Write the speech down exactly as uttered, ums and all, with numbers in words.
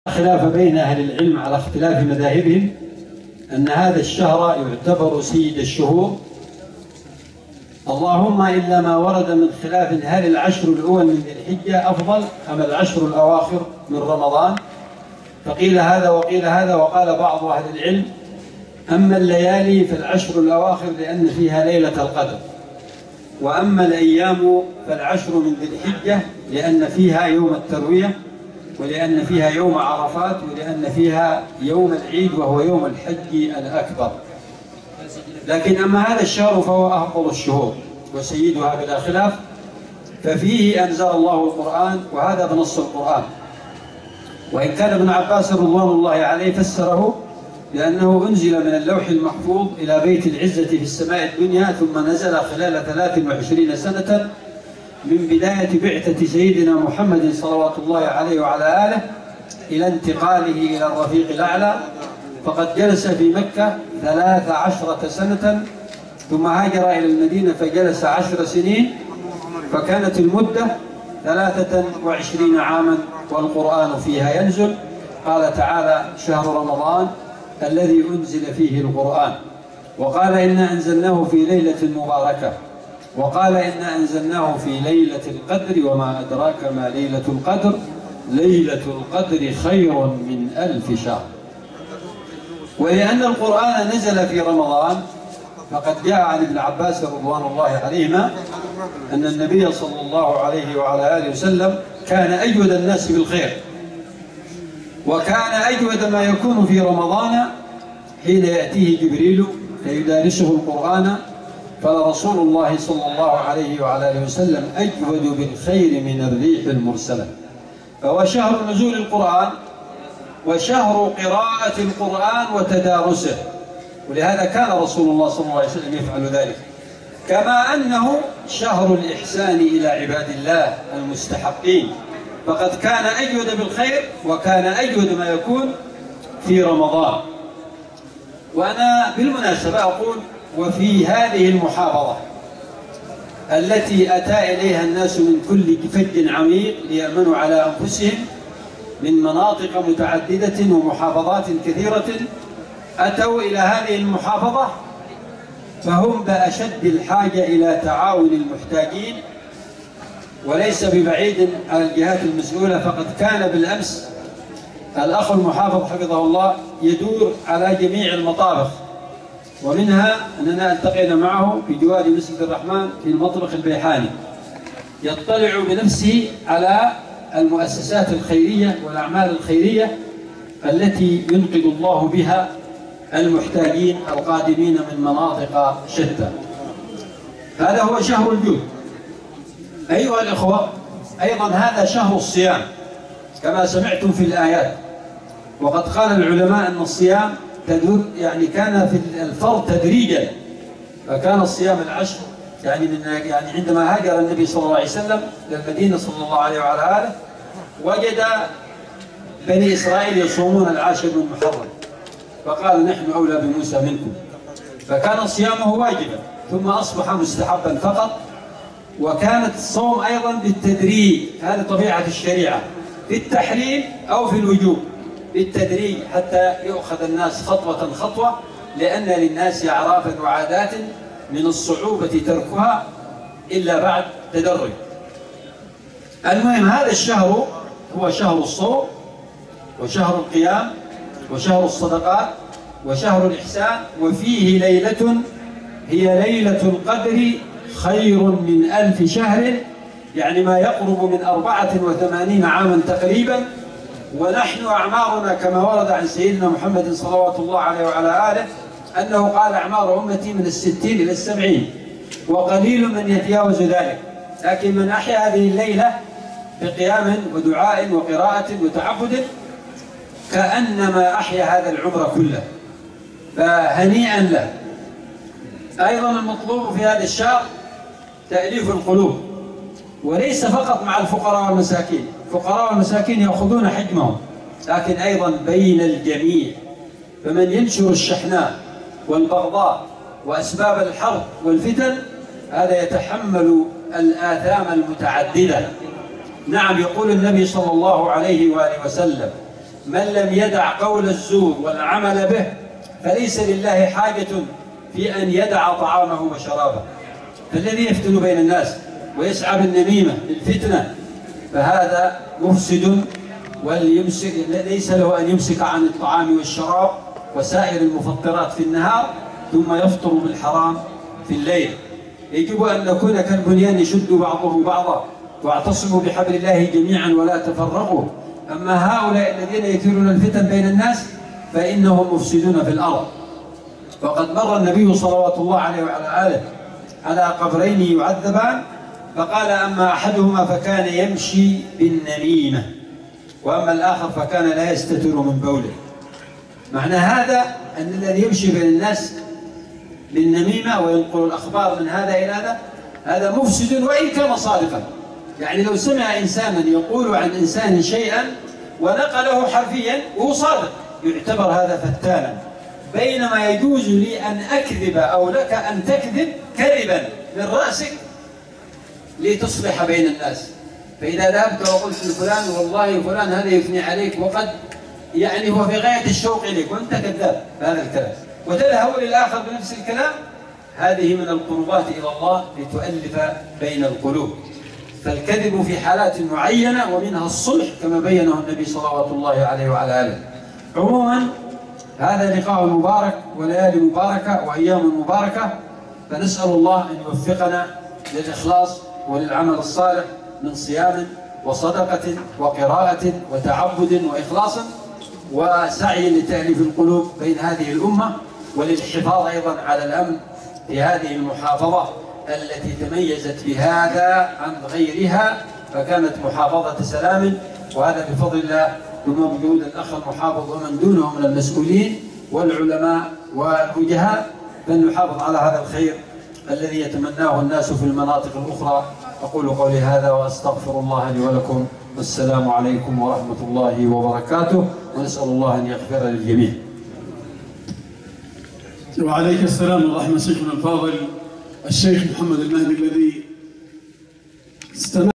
خلاف بين أهل العلم على اختلاف مذاهبهم أن هذا الشهر يعتبر سيد الشهور، اللهم إلا ما ورد من خلاف هل العشر الأول من ذي الحجة أفضل أم العشر الأواخر من رمضان، فقيل هذا وقيل هذا، وقال بعض أهل العلم أما الليالي فالعشر الأواخر لأن فيها ليلة القدر، وأما الأيام فالعشر من ذي الحجة لأن فيها يوم التروية، ولأن فيها يوم عرفات، ولأن فيها يوم العيد وهو يوم الحج الأكبر. لكن أما هذا الشهر فهو أفضل الشهور وسيدها بلا خلاف، ففيه أنزل الله القرآن، وهذا بنص القرآن. وإن كان ابن عباس رضوان الله عليه فسره لأنه أنزل من اللوح المحفوظ إلى بيت العزة في السماء الدنيا، ثم نزل خلال ثلاث وعشرين سنة من بداية بعثة سيدنا محمد صلوات الله عليه وعلى آله إلى انتقاله إلى الرفيق الأعلى، فقد جلس في مكة ثلاث عشرة سنة، ثم هاجر إلى المدينة فجلس عشر سنين، فكانت المدة ثلاثة وعشرين عاما والقرآن فيها ينزل. قال تعالى: شهر رمضان الذي أنزل فيه القرآن، وقال إنا أنزلناه في ليلة مباركة، وقال إنا أنزلناه في ليلة القدر وما أدراك ما ليلة القدر، ليلة القدر خير من ألف شهر. ولأن القرآن نزل في رمضان فقد جاء عن ابن عباس رضوان الله عليهما أن النبي صلى الله عليه وعلى آله وسلم كان أجود الناس بالخير، وكان أجود ما يكون في رمضان حين يأتيه جبريل فيدارسه القرآن، فلرسول الله صلى الله عليه وعلى آله وسلم أجود بالخير من الريح المرسلة. فهو شهر نزول القرآن وشهر قراءة القرآن وتدارسه، ولهذا كان رسول الله صلى الله عليه وسلم يفعل ذلك. كما أنه شهر الإحسان إلى عباد الله المستحقين، فقد كان أجود بالخير وكان أجود ما يكون في رمضان. وأنا بالمناسبة أقول: وفي هذه المحافظة التي أتى إليها الناس من كل فج عميق ليأمنوا على أنفسهم من مناطق متعددة ومحافظات كثيرة، أتوا إلى هذه المحافظة فهم بأشد الحاجة إلى تعاون المحتاجين، وليس ببعيد عن الجهات المسؤولة. فقد كان بالأمس الأخ المحافظ حفظه الله يدور على جميع المطابخ، ومنها أننا التقينا معه في جوار مسجد الرحمن في المطبخ البيحاني، يطلع بنفسه على المؤسسات الخيرية والأعمال الخيرية التي ينقذ الله بها المحتاجين القادمين من مناطق شتى. هذا هو شهر الجود. أيها الإخوة، أيضا هذا شهر الصيام كما سمعتم في الآيات، وقد قال العلماء أن الصيام تدور يعني كان في الفرض تدريجا، فكان الصيام العشر يعني من يعني عندما هاجر النبي صلى الله عليه وسلم إلى المدينة صلى الله عليه وعلى آله وجد بني إسرائيل يصومون العاشر من محرم، فقال: نحن أولى بموسى منكم، فكان صيامه واجبا ثم أصبح مستحبا فقط. وكانت الصوم أيضا بالتدريج، هذه طبيعة الشريعة، في التحريم أو في الوجوب بالتدريج حتى يؤخذ الناس خطوة خطوة، لأن للناس أعرافا وعادات من الصعوبة تركها إلا بعد تدرج. المهم، هذا الشهر هو شهر الصوم وشهر القيام وشهر الصدقات وشهر الإحسان، وفيه ليلة هي ليلة القدر خير من ألف شهر، يعني ما يقرب من أربعة وثمانين عاما تقريبا. ونحن أعمارنا كما ورد عن سيدنا محمد صلوات الله عليه وعلى آله أنه قال: أعمار أمتي من الستين إلى السبعين، وقليل من يتجاوز ذلك. لكن من أحيا هذه الليلة بقيام ودعاء وقراءة وتعبد كأنما أحيا هذا العمر كله، فهنيئا له. أيضا المطلوب في هذا الشهر تأليف القلوب، وليس فقط مع الفقراء والمساكين، الفقراء والمساكين يأخذون حجمهم، لكن أيضا بين الجميع. فمن ينشر الشحناء والبغضاء وأسباب الحرب والفتن هذا يتحمل الآثام المتعددة. نعم، يقول النبي صلى الله عليه وآله وسلم: من لم يدع قول الزور والعمل به فليس لله حاجة في أن يدع طعامه وشرابه. فالذي يفتن بين الناس ويسعى بالنميمة للفتنة فهذا مفسد، وليمسك ليس له أن يمسك عن الطعام والشراب وسائر المفطرات في النهار ثم يفطر بالحرام في الليل. يجب أن نكون كالبنيان يشد بعضه بعضا واعتصموا بحبل الله جميعا ولا تفرقوا. أما هؤلاء الذين يثيرون الفتن بين الناس فإنهم مفسدون في الأرض. وقد مر النبي صلوات الله عليه وعلى آله على قبرين يعذبان فقال أما أحدهما فكان يمشي بالنميمة وأما الآخر فكان لا يستتر من بوله. معنى هذا أن الذي يمشي بين الناس بالنميمة وينقل الأخبار من هذا إلى هذا هذا مفسد وإن كان صادقا. يعني لو سمع إنسانا يقول عن إنسان شيئا ونقله حرفيا وهو صادق يعتبر هذا فتانا، بينما يجوز لي أن أكذب أو لك أن تكذب كذبا من رأسك لتصلح بين الناس. فإذا ذهبت وقلت لفلان والله فلان هذا يثني عليك وقد يعني هو في غاية الشوق إليك وأنت كذاب بهذا الكلام وتذهب للآخر بنفس الكلام، هذه من القربات إلى الله لتؤلف بين القلوب. فالكذب في حالات معينة ومنها الصلح كما بينه النبي صلوات الله عليه وعلى آله. عموما هذا لقاء مبارك وليالي مباركة وأيام مباركة، فنسأل الله أن يوفقنا للإخلاص وللعمل الصالح من صيام وصدقة وقراءة وتعبد وإخلاص وسعي لتأليف القلوب بين هذه الأمة وللحفاظ أيضا على الأمن في هذه المحافظة التي تميزت بهذا عن غيرها فكانت محافظة سلام. وهذا بفضل الله بموجود الأخ المحافظ ومن دونه من المسؤولين والعلماء والوجهاء، فلنحافظ على هذا الخير الذي يتمناه الناس في المناطق الأخرى. أقول قولي هذا وأستغفر الله لي ولكم، والسلام عليكم ورحمة الله وبركاته، ونسأل الله أن يغفر للجميع. وعليك السلام ورحمة شيخنا الفاضل الشيخ محمد المهدي الذي استمع